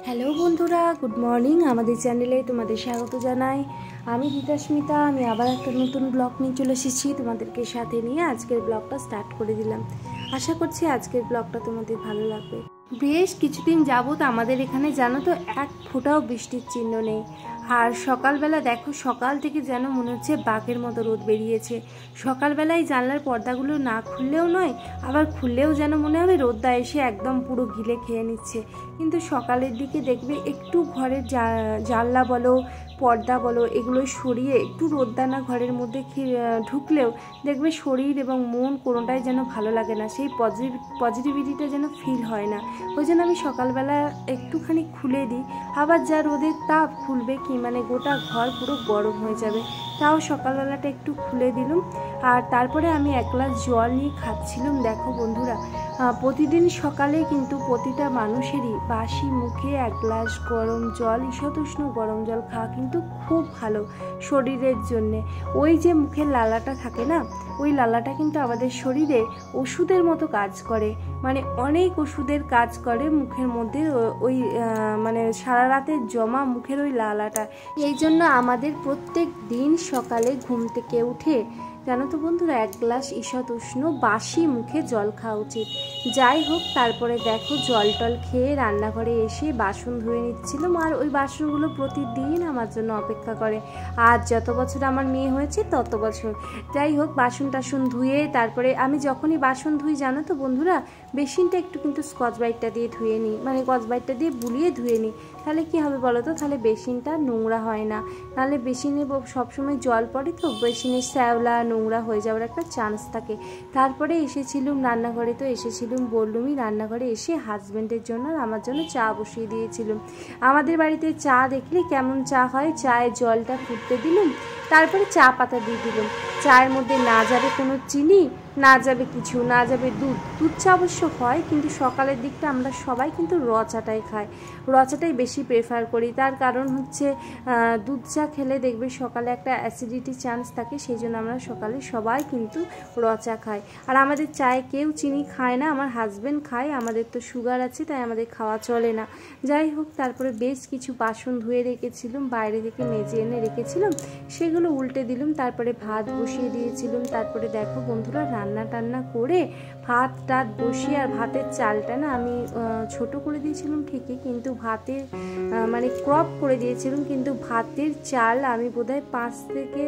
Hello বন্ধুরা, good morning. আমাদের চ্যানেলে তোমাদের স্বাগত জানাই। আমি রীতাস্মিতা। আমি আবার একটা নতুন ব্লগ নিয়ে চলে এসেছি তোমাদেরকে সাথে নিয়ে। আজকের ব্লগটা স্টার্ট করে দিলাম। আশা করছি আজকের ব্লগটা তোমাদের ভালো লাগবে। বেশ কিছুদিন যাবত আমাদের এখানে জানো তো এক ফোঁটাও বৃষ্টির চিহ্ন নেই। আর সকালবেলা দেখো, সকাল থেকে যেন মনে হচ্ছে বাঘের মতো রোদ বেরিয়েছে। সকালবেলায় জানলার পর্দাগুলো না খুললেও নয়, আবার খুললেও যেন মনে হবে রোদটা এসে একদম পুরো গিলে খেয়ে নিচ্ছে। কিন্তু সকালের দিকে দেখবে একটু ঘরের জানলা বলো, পর্দা বলো, এগুলো সরিয়ে একটু রোদদানা ঘরের মধ্যে ঢুকলেও দেখবে শরীর এবং মন কোনোটাই যেন ভালো লাগে না, সেই পজিটিভিটিটা যেন ফিল হয় না। ওই জন্য আমি সকালবেলা একটুখানি খুলে দিই। আবার যা রোদের তাপ, খুলবে কি মানে গোটা ঘর পুরো গরম হয়ে যাবে। তাও সকালবেলাটা একটু খুলে দিলাম। আর তারপরে আমি এক গ্লাস জল নিয়ে খাচ্ছিলাম। দেখো বন্ধুরা, প্রতিদিন সকালে কিন্তু প্রতিটা মানুষেরই বাসি মুখে এক গ্লাস গরম জল, ঈষদুষ্ণ গরম জল খাওয়া কিন্তু খুব ভালো শরীরের জন্যে। ওই যে মুখের লালাটা থাকে না, ওই লালাটা কিন্তু আমাদের শরীরে ওষুধের মতো কাজ করে, মানে অনেক ওষুধের কাজ করে মুখের মধ্যে। ওই মানে সারা রাতের জমা মুখের ওই লালাটা, এই জন্য আমাদের প্রত্যেক দিন সকালে ঘুম থেকে উঠে জানো তো বন্ধুরা এক গ্লাস ঈষৎ উষ্ণ বাসি মুখে জল খাওয়া উচিত। যাই হোক, তারপরে দেখো জল টল খেয়ে রান্নাঘরে এসে বাসন ধুয়ে নিচ্ছিলাম। আর ওই বাসনগুলো প্রতিদিন আমার জন্য অপেক্ষা করে। আজ যত বছর আমার মেয়ে হয়েছে তত বছর। যাই হোক, বাসন টাসন ধুয়ে তারপরে আমি যখনই বাসন ধুই জানো তো বন্ধুরা, বেসিনটা একটু কিন্তু স্কচ ব্রাইটটা দিয়ে ধুয়ে নিই, মানে স্কচ ব্রাইটটা দিয়ে বুলিয়ে ধুয়ে নিই। তাহলে কি হবে বলো তো, তাহলে বেসিনটা নোংরা হয় না। নাহলে বেসিনে সবসময় জল পড়ে তো বেসিনের শ্যাওলা নোংরা হয়ে যাওয়ার একটা চান্স থাকে। তারপরে এসেছিলুম রান্নাঘরে, তো এসেছিলুম বললুমই রান্নাঘরে এসে হাজব্যান্ডের জন্য আর আমার জন্য চা বসিয়ে দিয়েছিলাম। আমাদের বাড়িতে চা দেখলে কেমন চা হয়, চায়ের জলটা ফুটতে দিলাম, তারপরে চা পাতা দিয়ে দিলাম। চায়ের মধ্যে না যাবে কোনো চিনি, না যাবে কিছু, না যাবে দুধ চা অবশ্য হয়, কিন্তু সকালের দিকটা আমরা সবাই কিন্তু র চাটাই খাই, র চাটাই বেশি প্রেফার করি। তার কারণ হচ্ছে দুধ চা খেলে দেখবে সকালে একটা অ্যাসিডিটি চান্স থাকে, সেই জন্য আমরা সকালে সবাই কিন্তু র চা খাই। আর আমাদের চায়ে কেউ চিনি খায় না, আমার হাজব্যান্ড খায়, আমাদের তো সুগার আছে তাই আমাদের খাওয়া চলে না। যাই হোক, তারপরে বেশ কিছু বাসন ধুয়ে রেখেছিলাম, বাইরে থেকে মেজে এনে রেখেছিলাম, সেগুলো উল্টে দিলাম। তারপরে ভাত বসিয়ে দিয়েছিলাম। তারপরে দেখো বন্ধুরা, রান্না টান্না করে ভাত টাত বসিয়ে, আর ভাতের চালটা না আমি ছোট করে দিয়েছিলাম ঠিকই, কিন্তু ভাতের মানে ক্রপ করে দিয়েছিলাম, কিন্তু ভাতের চাল আমি বোধহয় 5 থেকে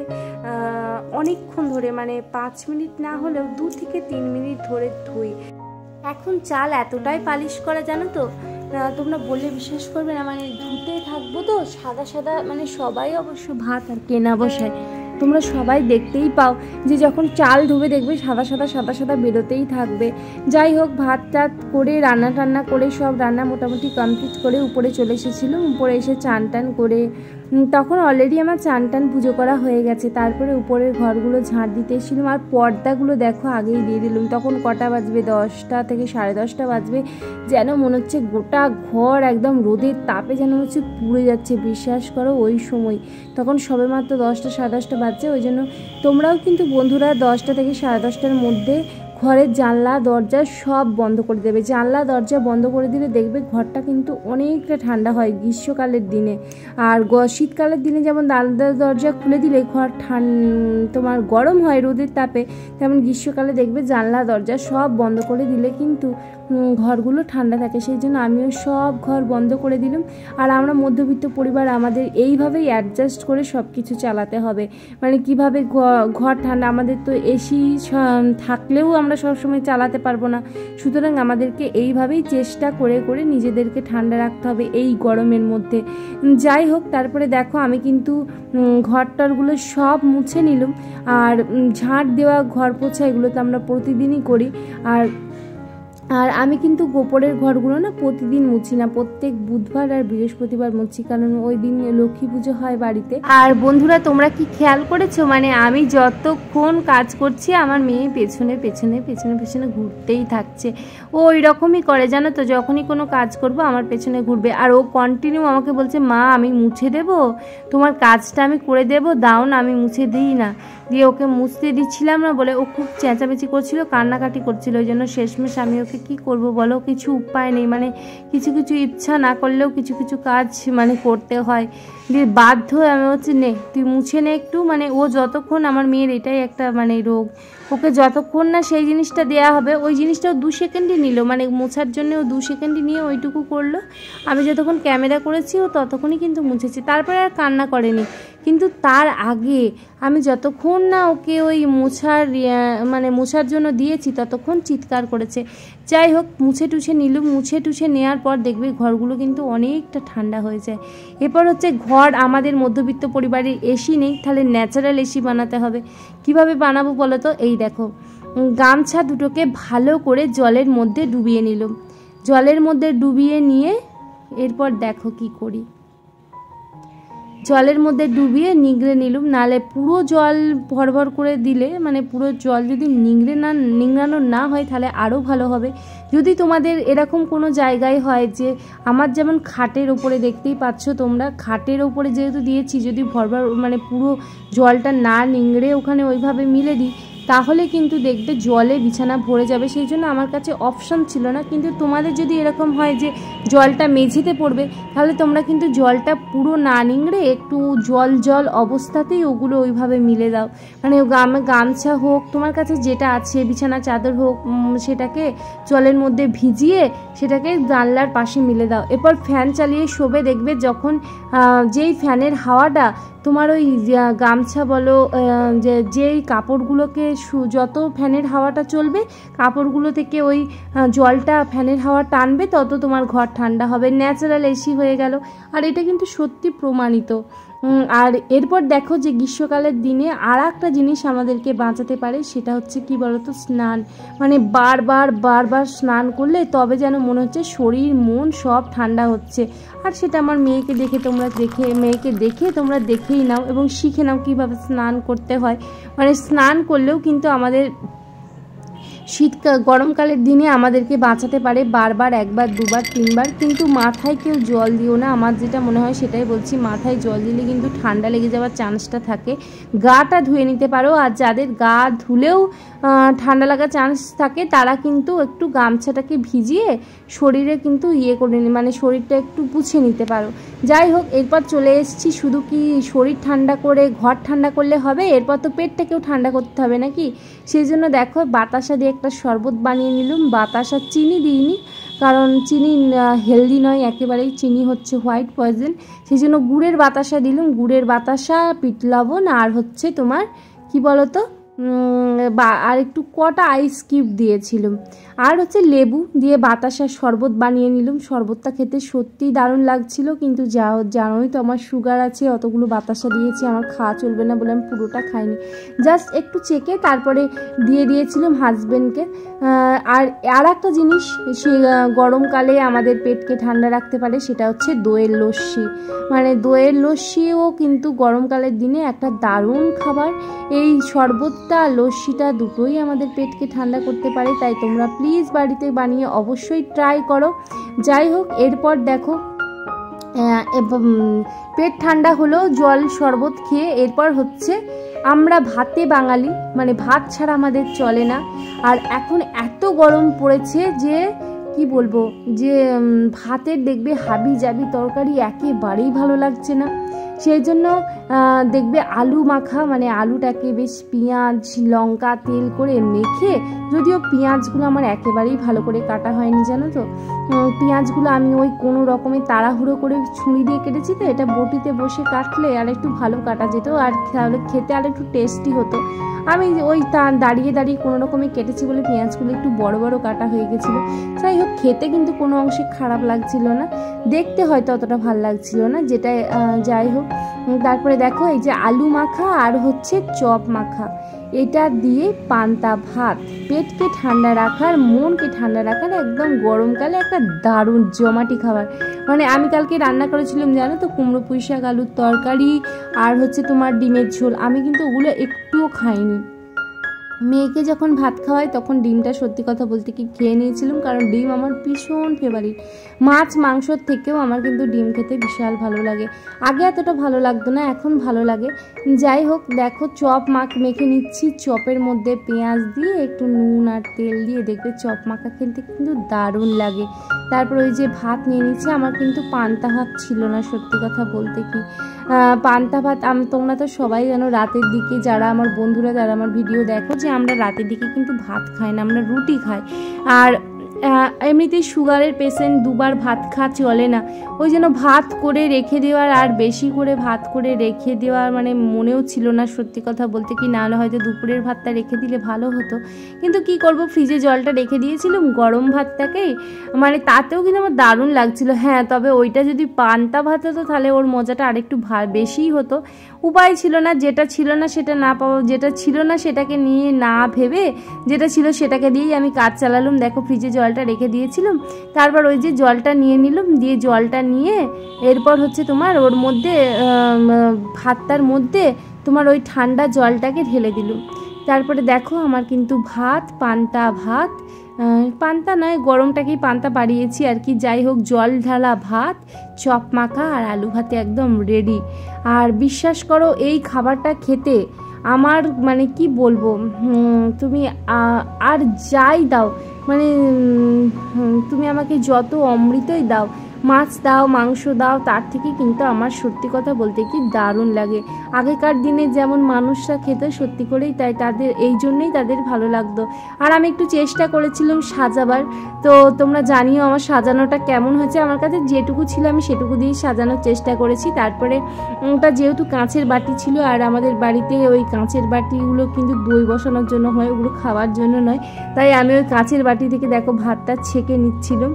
অনেকক্ষণ ধরে, মানে 5 মিনিট না হলেও 2 থেকে 3 মিনিট ধরে ধুই। এখন চাল এতটাই পালিশ করা জানো তো, তোমরা বললে বিশ্বাস করবে না, মানে ধুতে থাকবো তো সাদা সাদা, মানে সবাই অবশ্য ভাত আর কেনা বসায়, তোমরা সবাই দেখতেই পাও যে যখন চাল ধুবে দেখবে সাদা সাদা সাদা সাদা বেরোতেই থাকবে। যাই হোক, ভাত টাত করে রান্না টান্না করে সব রান্না মোটামুটি কমপ্লিট করে উপরে চলে এসেছিলাম। উপরে এসে চান টান করে তখন অলরেডি আমার চান টান পুজো করা হয়ে গেছে। তারপরে উপরের ঘরগুলো ঝাড় দিতে এসেছিলাম, আর পর্দাগুলো দেখো আগেই দিয়ে দিলাম। তখন কটা বাজবে, 10টা থেকে 10:30 বাজবে। যেন মনে হচ্ছে গোটা ঘর একদম রোদের তাপে যেন হচ্ছে পুড়ে যাচ্ছে, বিশ্বাস করো। ওই সময় তখন সবে মাত্র 10টা 10:30 বাজছে। ওই জন্য তোমরাও কিন্তু বন্ধুরা 10টা থেকে 10:30টার মধ্যে ঘরের জানলা দরজা সব বন্ধ করে দেবে। জানলা দরজা বন্ধ করে দিলে দেখবে ঘরটা কিন্তু অনেকটা ঠান্ডা হয় গ্রীষ্মকালের দিনে। আর শীতকালের দিনে যেমন জানলা দরজা খুলে দিলে ঘর তোমার গরম হয় রোদের তাপে, তেমন গ্রীষ্মকালে দেখবে জানলা দরজা সব বন্ধ করে দিলে কিন্তু ঘরগুলো ঠান্ডা থাকে। সেই জন্য আমিও সব ঘর বন্ধ করে দিলাম। আর আমরা মধ্যবিত্ত পরিবার, আমাদের এইভাবেই অ্যাডজাস্ট করে সব কিছু চালাতে হবে। মানে কিভাবে ঘর ঠান্ডা, আমাদের তো এসি থাকলেও আমরা সবসময় চালাতে পারবো না, সুতরাং আমাদেরকে এইভাবেই চেষ্টা করে করে নিজেদেরকে ঠান্ডা রাখতে হবে এই গরমের মধ্যে। যাই হোক, তারপরে দেখো আমি কিন্তু ঘরটরগুলো সব মুছে নিলাম। আর ঝাঁট দেওয়া, ঘর পোছা, এগুলো তো আমরা প্রতিদিনই করি। আর আমি কিন্তু গোপরের ঘরগুলো না প্রতিদিন মুছি না, প্রত্যেক বুধবার আর বৃহস্পতিবার মুছি, কারণ ওই দিন লক্ষ্মী পুজো হয় বাড়িতে। আর বন্ধুরা, তোমরা কি খেয়াল করেছো, মানে আমি যতক্ষণ কাজ করছি আমার মেয়ে পেছনে পেছনে পেছনে পেছনে ঘুরতেই থাকছে। ও ওই রকমই করে জানো তো, যখনই কোনো কাজ করব আমার পেছনে ঘুরবে। আর ও কন্টিনিউ আমাকে বলছে, মা আমি মুছে দেবো, তোমার কাজটা আমি করে দেবো, দাও না, আমি মুছে দিই না। দিয়ে ওকে মুছতে দিচ্ছিলাম না বলে ও খুব চেঁচামেচি করছিল, কান্নাকাটি করছিল। ওই জন্য শেষমেশ আমি ওকে কি করব বলো, কিছু উপায় নেই। মানে কিছু কিছু ইচ্ছা না করলেও কিছু কিছু কাজ মানে করতে হয়, দিয়ে বাধ্য আমি হচ্ছে নে তুই মুছে নে একটু। মানে ও যতক্ষণ, আমার মেয়ের এটাই একটা মানে রোগ, ওকে যতক্ষণ না সেই জিনিসটা দেওয়া হবে, ওই জিনিসটাও 2 সেকেন্ডই নিল, মানে মোছার জন্য ও 2 সেকেন্ডই নিয়ে ওইটুকু করলো। আমি যতক্ষণ ক্যামেরা করেছি ও ততক্ষণই কিন্তু মুছেছি, তারপরে আর কান্না করেনি। কিন্তু তার আগে আমি যতক্ষণ না ওকে ওই মোছার জন্য দিয়েছি ততক্ষণ চিৎকার করেছে। যাই হোক, মুছে টুছে নেওয়ার পর দেখবে ঘরগুলো কিন্তু অনেকটা ঠান্ডা হয়ে যায়। এরপর হচ্ছে ঘর, আমাদের মধ্যবিত্ত পরিবারের এসি নেই, তাহলে ন্যাচারাল এসি বানাতে হবে। কিভাবে বানাবো বলো তো? এই দেখো, গামছা দুটোকে ভালো করে জলের মধ্যে ডুবিয়ে নিলাম। জলের মধ্যে ডুবিয়ে নিয়ে এরপর দেখো কি করি, জলের মধ্যে ডুবিয়ে নিংড়ে নিলাম। নালে পুরো জল ভরভর করে দিলে, মানে পুরো জল যদি নিংড়ানো না হয় তাহলে আরও ভালো হবে। যদি তোমাদের এরকম কোনো জায়গায় হয় যে আমার যেমন খাটের ওপরে, দেখতেই পাচ্ছ তোমরা, খাটের ওপরে যেহেতু দিয়েছি, যদি ভরভর মানে পুরো জলটা না নিংড়ে ওখানে ওইভাবে মিলে দিই তাহলে কিন্তু দেখবে জলে বিছানা ভরে যাবে। সেই জন্য আমার কাছে অপশান ছিল না। কিন্তু তোমাদের যদি এরকম হয় যে জলটা মেঝেতে পড়বে, তাহলে তোমরা কিন্তু জলটা পুরো না নিংড়ে একটু জল অবস্থাতেই ওগুলো ওইভাবে মিলে দাও। মানে গামছা হোক, তোমার কাছে যেটা আছে, বিছানা চাদর হোক, সেটাকে জলের মধ্যে ভিজিয়ে সেটাকে জানলার পাশে মিলে দাও। এরপর ফ্যান চালিয়ে শোবে, দেখবে যখন যেই ফ্যানের হাওয়াটা তোমার ওই গামছা বলো, যেই কাপড়গুলোকে যত ফ্যানের হাওয়াটা চলবে, কাপড়গুলো থেকে ওই জলটা ফ্যানের হাওয়া টানবে, তত তোমার ঘর ঠান্ডা হবে। ন্যাচারাল এসি হয়ে গেল। আর এটা কিন্তু সত্যি প্রমাণিত। আর এরপর দেখো যে গ্রীষ্মকালের দিনে আর একটা জিনিস আমাদেরকে বাঁচাতে পারে, সেটা হচ্ছে কি বলতো? স্নান। মানে বারবার স্নান করলে তবে যেন মনে হচ্ছে শরীর মন সব ঠান্ডা হচ্ছে। আর সেটা আমার মেয়েকে দেখে তোমরা দেখেই নাও এবং শিখে নাও কীভাবে স্নান করতে হয়। মানে স্নান করলেও কিন্তু আমাদের গরমকালের দিনে আমাদেরকে বাঁচাতে পারে বারবার, 1 বার 2 বার 3 বার। কিন্তু মাথায় কেউ জল দিও না, আমার যেটা মনে হয় সেটাই বলছি। মাথায় জল দিলে কিন্তু ঠান্ডা লেগে যাওয়ার চান্সটা থাকে। গাটা ধুয়ে নিতে পারো, আর যাদের গা ধুলেও ঠান্ডা লাগার চান্স থাকে তারা কিন্তু একটু গামছাটাকে ভিজিয়ে শরীরে কিন্তু করে মানে শরীরটা একটু পুছে নিতে পারো। যাই হোক, এরপর চলে এসেছি, শুধু কি শরীর ঠান্ডা করে ঘর ঠান্ডা করলে হবে? এরপর তো পেটটাকেও ঠান্ডা করতে হবে নাকি? সেই জন্য দেখো বাতাসা দিয়ে একটা শরবত বানিয়ে নিলাম। বাতাসা, চিনি দিইনি, কারণ চিনি হেলদি নয় একেবারেই, চিনি হচ্ছে হোয়াইট পয়জন। সেই জন্য গুড়ের বাতাসা দিলাম। গুড়ের বাতাসা, পিঠ লবণ, আর হচ্ছে তোমার কি বলতো, আর একটু কটা আইস কিউব দিয়েছিলাম, আর হচ্ছে লেবু দিয়ে বাতাসার শরবত বানিয়ে নিলাম। শরবতটা খেতে সত্যিই দারুণ লাগছিল। কিন্তু জানোই তো আমার সুগার আছে, অতগুলো বাতাসা দিয়েছি, আমার খাওয়া চলবে না বলে আমি পুরোটা খাইনি, জাস্ট একটু চেকে তারপরে দিয়ে দিয়েছিলাম হাজব্যান্ডকে। আর একটা জিনিস সে গরমকালে আমাদের পেটকে ঠান্ডা রাখতে পারে, সেটা হচ্ছে দইয়ের লস্যি। মানে দইয়ের লস্যিও কিন্তু গরমকালের দিনে একটা দারুণ খাবার। এই শরবতটা, লস্যিটা দুটোই আমাদের পেটকে ঠান্ডা করতে পারে। তাই তোমরা প্লিজ বাড়িতে বানিয়ে অবশ্যই ট্রাই করো। যাই হোক, এরপর দেখো পেট ঠান্ডা হলো জল শরবত খেয়ে। এরপর হচ্ছে আমরা ভাতে বাঙালি, মানে ভাত ছাড়া আমাদের চলে না। আর এখন এত গরম পড়েছে যে কি বলবো, যে ভাতের দেখবে হাবি জাবি তরকারি একেবারেই ভালো লাগছে না। সেই জন্য দেখবে আলু মাখা, মানে আলুটাকে বেশ পেঁয়াজ লঙ্কা তেল করে মেখে, যদিও পেঁয়াজগুলো আমার একেবারেই ভালো করে কাটা হয়নি জানো তো, পেঁয়াজগুলো আমি ওই কোনো রকমে তাড়াহুড়ো করে ছুরি দিয়ে কেটেছি, তো এটা বটিতে বসে কাটলে আর একটু ভালো কাটা যেত, আর তাহলে খেতে আর একটু টেস্টি হতো। আমি ওই দাঁড়িয়ে কোনো রকমে কেটেছি বলে পেঁয়াজগুলো একটু বড় বড় কাটা হয়ে গেছিলো। যাই হোক, খেতে কিন্তু কোনো অংশে খারাপ লাগছিল না, দেখতে হয়তো অতটা ভালো লাগছিল না, যেটা যাই হোক। তারপরে দেখো এই যে আলু মাখা আর হচ্ছে চপ মাখা, এটা দিয়ে পান্তা ভাত, পেটকে ঠান্ডা রাখার, মনকে ঠান্ডা রাখার একদম গরমকালে একটা দারুণ জমাটি খাবার। মানে আমি কালকে রান্না করেছিলাম জানো তো, কুমড়ো পুঁই শাক আলুর তরকারি আর হচ্ছে তোমার ডিমের ঝোল। আমি কিন্তু ওগুলো একটুও খাইনি, মেয়েকে যখন ভাত খাওয়াই তখন ডিমটা সত্যি কথা বলতে কি খেয়ে নিয়েছিলাম, কারণ ডিম আমার ভীষণ ফেভারিট। মাছ মাংসর থেকেও আমার কিন্তু ডিম খেতে বিশাল ভালো লাগে। আগে এতটা ভালো লাগতো না, এখন ভালো লাগে। যাই হোক, দেখো চপ মেখে নিচ্ছি। চপের মধ্যে পেঁয়াজ দিয়ে একটু নুন আর তেল দিয়ে দেখবে চপ মাখা খেতে কিন্তু দারুণ লাগে। তারপর ওই যে ভাত নিয়ে নিচ্ছি। আমার কিন্তু পান্তা ভাত ছিল না সত্যি কথা বলতে কি। পান্তা ভাত তোমরা তো সবাই জানো রাতের দিকে, যারা আমার বন্ধুরা যারা আমার ভিডিও দেখো, যে আমরা রাতের দিকে কিন্তু ভাত খাই না, আমরা রুটি খাই। আর এমনিতেই সুগারের পেশেন্ট দুবার ভাত খাওয়া চলে না, ওই জন্য ভাত করে রেখে দেওয়ার, আর বেশি করে ভাত করে রেখে দেওয়ার মানে মনেও ছিল না সত্যি কথা বলতে কি। নাহলে হয়তো দুপুরের ভাতটা রেখে দিলে ভালো হতো, কিন্তু কি করব, ফ্রিজে জলটা রেখে দিয়েছিলাম গরম ভাতটাকেই, মানে তাতেও কিন্তু আমার দারুণ লাগছিল। হ্যাঁ, তবে ওইটা যদি পান্তা ভাত হতো তাহলে ওর মজাটা আরেকটু বেশিই হতো। উপায় ছিল না, যেটা ছিল না সেটা না পাওয়া, যেটা ছিল না সেটাকে নিয়ে না ভেবে যেটা ছিল সেটাকে দিয়েই আমি কাজ চালালাম। দেখো ফ্রিজে জলটা রেখে দিয়েছিলাম, তারপর ওই যে জলটা নিয়ে নিলাম, দিয়ে জলটা নিয়ে এরপর হচ্ছে তোমার ওর মধ্যে ভাতটার মধ্যে তোমার ওই ঠান্ডা জলটাকে ঢেলে দিলাম। তারপরে দেখো আমার কিন্তু ভাত, পান্তা ভাত, পান্তা নয় গরমটাকেই পান্তা বাড়িয়েছি আর কি। যাই হোক, জল ঢালা ভাত, চপ মাখা আর আলু ভাতে একদম রেডি। আর বিশ্বাস করো এই খাবারটা খেতে আমার মানে কি বলবো, তুমি আর যাই দাও, মানে তুমি আমাকে যত অমৃতই দাও, মাছ দাও, মাংস দাও, তার থেকে কিন্তু আমার সত্যি কথা বলতে কি দারুণ লাগে। আগেকার দিনে যেমন মানুষরা খেতে সত্যি করেই তাই তাদের এই জন্যই তাদের ভালো লাগতো। আর আমি একটু চেষ্টা করেছিলাম সাজাবার, তো তোমরা জানিও আমার সাজানোটা কেমন হয়েছে। আমার কাছে যেটুকু ছিল আমি সেটুকু দিয়েই সাজানোর চেষ্টা করেছি। তারপরে ওটা যেহেতু কাঁচের বাটি ছিল, আর আমাদের বাড়িতে ওই কাঁচের বাটিগুলো কিন্তু দই বসানোর জন্য হয়, ওগুলো খাওয়ার জন্য নয়, তাই আমি ওই কাঁচের বাটি থেকে দেখো ভাতটা ছেঁকে নিচ্ছিলাম।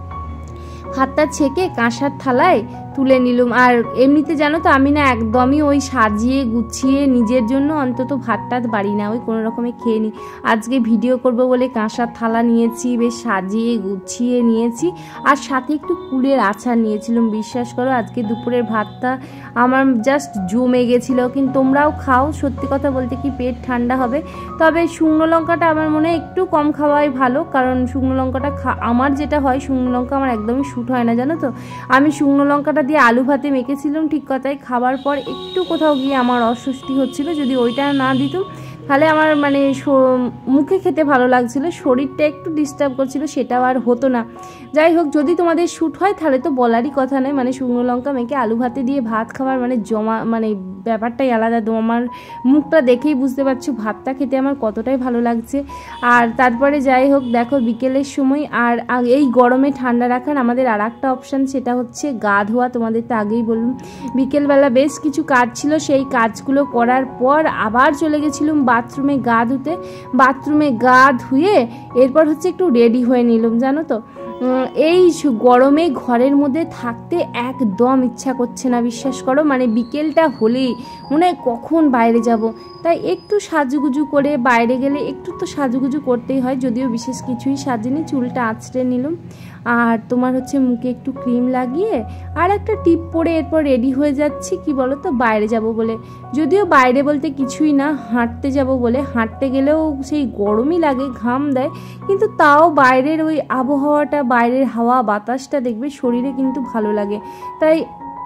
ভাতটা ছেঁকে কাঁসার থালায় তুলে নিলাম। আর এমনিতে জানো তো আমি না একদমই ওই সাজিয়ে গুছিয়ে নিজের জন্য অন্তত ভাতটা বাড়ি না, ওই কোনো রকমে খেয়ে নিই। আজকে ভিডিও করব বলে কাঁসার থালা নিয়েছি, বেশ সাজিয়ে গুছিয়ে নিয়েছি, আর সাথে একটু কুলের আচার নিয়েছিলাম। বিশ্বাস করো আজকে দুপুরের ভাতটা আমার জাস্ট জমে গেছিলো। কিন্তু তোমরাও খাও, সত্যি কথা বলতে কি পেট ঠান্ডা হবে। তবে শুকনো লঙ্কাটা আমার মনে হয় একটু কম খাওয়াই ভালো, কারণ শুকনো লঙ্কাটা আমার যেটা হয়, শুকনো লঙ্কা আমার একদমই শ্যুট হয় না জানো তো। আমি শুকনো লঙ্কাটা দিয়ে আলু ভাতে মেখেছিলাম, ঠিক কথাই খাবার পর একটু কোথাও গিয়ে আমার অস্বস্তি হচ্ছিল। যদি ওইটা না দিতাম তাহলে আমার মানে মুখে খেতে ভালো লাগছিল, শরীরটা একটু ডিস্টার্ব করছিল, সেটাও আর হতো না। যাই হোক, যদি তোমাদের শ্যুট হয় তাহলে তো বলারই কথা নয়, মানে শুকনো লঙ্কা মেখে আলু ভাতে দিয়ে ভাত খাবার মানে মানে ব্যাপারটাই আলাদা। তো আমার মুখটা দেখেই বুঝতে পারছো ভাতটা খেতে আমার কতটাই ভালো লাগছে। আর তারপরে যাই হোক, দেখো বিকেলের সময় আর এই গরমে ঠান্ডা রাখার আমাদের আর একটা অপশান, সেটা হচ্ছে গা ধোয়া। তোমাদের তো আগেই বললাম বিকেলবেলা বেশ কিছু কাজ ছিল, সেই কাজগুলো করার পর আবার চলে গেছিলাম বাথরুমে গা ধুতে। বাথরুমে গা ধুয়ে এরপর হচ্ছে একটু রেডি হয়ে নিলাম জানো তো। এই গরমে ঘরের মধ্যে থাকতে একদম ইচ্ছা করছে না, বিশ্বাস করো। মানে বিকেলটা হলেই মনে হয় কখন বাইরে যাব, তাই একটু সাজুগুজু করে বাইরে গেলে একটু তো সাজুগুজু করতেই হয়। যদিও বিশেষ কিছুই সাজিনি, চুলটা আঁচড়ে নিলাম, আর তোমার হচ্ছে মুখে একটু ক্রিম লাগিয়ে আর একটা টিপ পরে এরপর রেডি হয়ে যাচ্ছি কি বলো তো, বাইরে যাব বলে। যদিও বাইরে বলতে কিছুই না, হাঁটতে যাব বলে। হাঁটতে গেলেও সেই গরমই লাগে, ঘাম দেয়, কিন্তু তাও বাইরের ওই আবহাওয়াটা, বাইরের হাওয়া বাতাসটা দেখবে শরীরে কিন্তু ভালো লাগে। তাই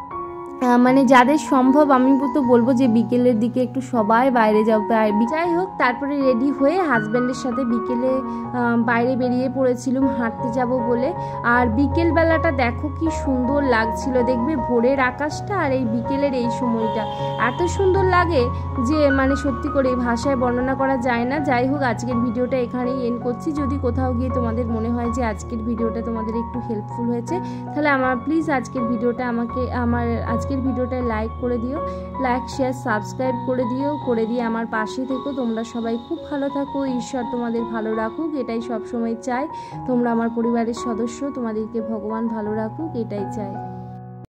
মানে যাদের সম্ভব আমি তো বলবো যে বিকেলের দিকে একটু সবাই বাইরে যাও। যাই হোক, তারপরে রেডি হয়ে হাজব্যান্ডের সাথে বিকেলে বাইরে বেরিয়ে পড়েছিলাম হাঁটতে যাব বলে। আর বিকেলবেলাটা দেখো কি সুন্দর লাগছিল, দেখবে ভোরের আকাশটা আর এই বিকেলের এই সময়টা এত সুন্দর লাগে যে মানে সত্যি করে ভাষায় বর্ণনা করা যায় না। যাই হোক, আজকের ভিডিওটা এখানেই এন্ড করছি। যদি কোথাও গিয়ে তোমাদের মনে হয় যে আজকের ভিডিওটা তোমাদের একটু হেল্পফুল হয়েছে, তাহলে প্লিজ আজকের ভিডিওটা আজকের ভিডিওটায় লাইক করে দিও, লাইক শেয়ার সাবস্ক্রাইব করে দিয়ে আমার পাশে থেকো। তোমরা সবাই খুব ভালো থাকো, ঈশ্বর তোমাদের ভালো রাখুক, এটাই সব সময় চাই। তোমরা আমার পরিবারের সদস্য, তোমাদেরকে ভগবান ভালো রাখুক, এটাই চাই।